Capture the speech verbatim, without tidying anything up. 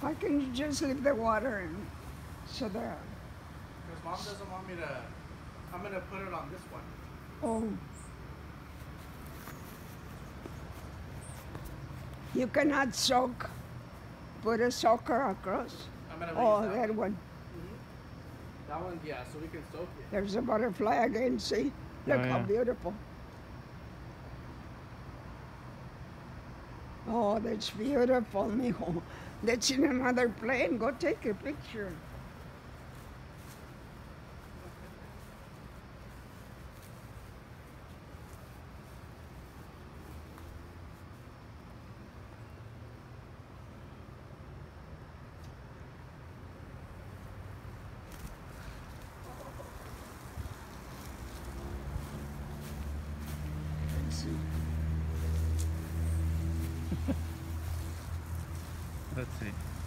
Why can't you just leave the water in so the... Because Mom doesn't want me to... I'm going to put it on this one. Oh. You cannot soak. Put a soaker across. I'm gonna oh, that, that one. one. Mm-hmm. That one, yeah, so we can soak it. There's a butterfly again, see? Look oh, how yeah. beautiful. Oh, that's beautiful, mijo. That's in another plane. Go take a picture. Let's see. Let's see.